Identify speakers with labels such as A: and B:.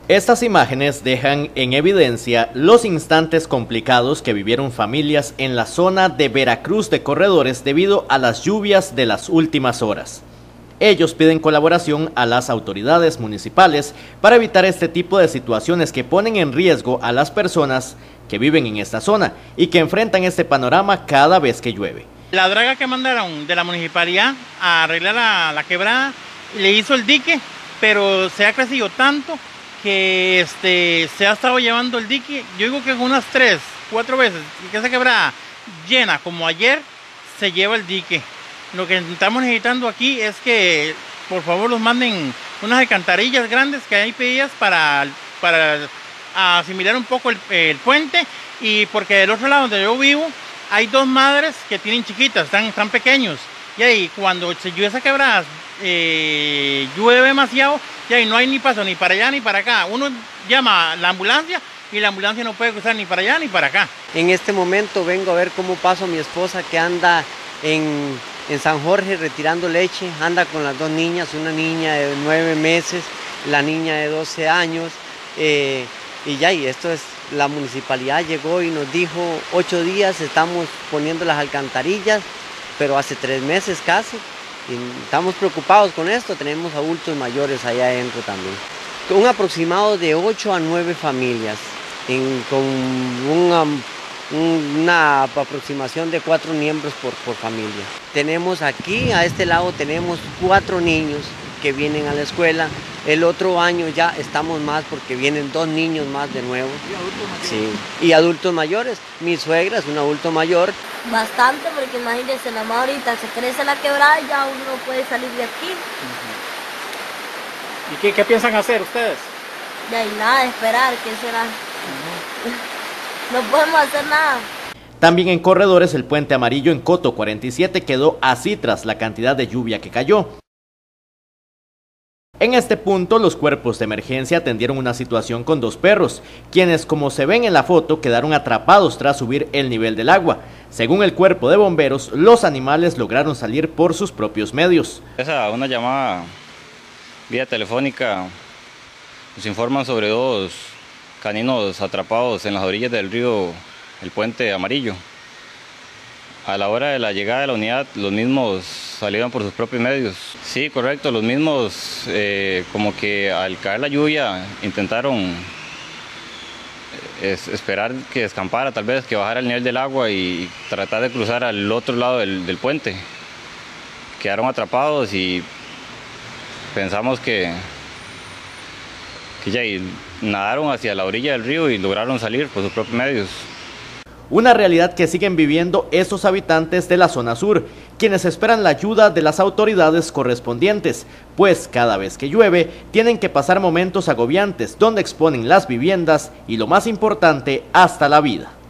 A: Estas imágenes dejan en evidencia los instantes complicados que vivieron familias en la zona de Veracruz de Corredores debido a las lluvias de las últimas horas. Ellos piden colaboración a las autoridades municipales para evitar este tipo de situaciones que ponen en riesgo a las personas que viven en esta zona y que enfrentan este panorama cada vez que llueve.
B: La draga que mandaron de la municipalidad a arreglar la quebrada le hizo el dique, pero se ha crecido tanto que se ha estado llevando el dique, yo digo que unas 3, 4 veces, que esa quebrada llena como ayer, se lleva el dique. Lo que estamos necesitando aquí es que por favor nos manden unas alcantarillas grandes que hay pedidas para asimilar un poco el puente, y porque del otro lado donde yo vivo hay 2 madres que tienen chiquitas, están pequeños, y ahí cuando se llueve esa quebrada, llueve demasiado, y ahí no hay ni paso ni para allá ni para acá. Uno llama a la ambulancia y la ambulancia no puede cruzar ni para allá ni para acá.
C: En este momento vengo a ver cómo paso a mi esposa, que anda en San Jorge retirando leche, anda con las 2 niñas, una niña de 9 meses, la niña de 12 años, y esto es, la municipalidad llegó y nos dijo 8 días estamos poniendo las alcantarillas, pero hace 3 meses casi, y estamos preocupados con esto. Tenemos adultos mayores allá adentro también. Un aproximado de 8 a 9 familias, con una aproximación de 4 miembros por familia. Tenemos aquí, a este lado, tenemos 4 niños que vienen a la escuela. El otro año ya estamos más porque vienen 2 niños más de nuevo.
B: ¿Y adultos mayores?
C: Sí, y adultos mayores. Mi suegra es un adulto mayor.
D: Bastante, porque imagínense, nada más ahorita se crece la quebrada y ya uno no puede salir de aquí.
B: ¿Y qué piensan hacer ustedes?
D: De ahí nada, esperar, ¿qué será? No podemos hacer nada.
A: También en Corredores, el puente amarillo en Coto 47 quedó así tras la cantidad de lluvia que cayó. En este punto, los cuerpos de emergencia atendieron una situación con 2 perros, quienes, como se ven en la foto, quedaron atrapados tras subir el nivel del agua. Según el cuerpo de bomberos, los animales lograron salir por sus propios medios.
E: Una llamada vía telefónica, nos informan sobre 2 caninos atrapados en las orillas del río, el puente amarillo. A la hora de la llegada de la unidad, los mismos salieron por sus propios medios. Sí, correcto, los mismos, como que al caer la lluvia, intentaron esperar que escampara, tal vez que bajara el nivel del agua y tratar de cruzar al otro lado del puente. Quedaron atrapados y pensamos que ya nadaron hacia la orilla del río y lograron salir por sus propios medios.
A: Una realidad que siguen viviendo estos habitantes de la zona sur, quienes esperan la ayuda de las autoridades correspondientes, pues cada vez que llueve tienen que pasar momentos agobiantes donde exponen las viviendas y, lo más importante, hasta la vida.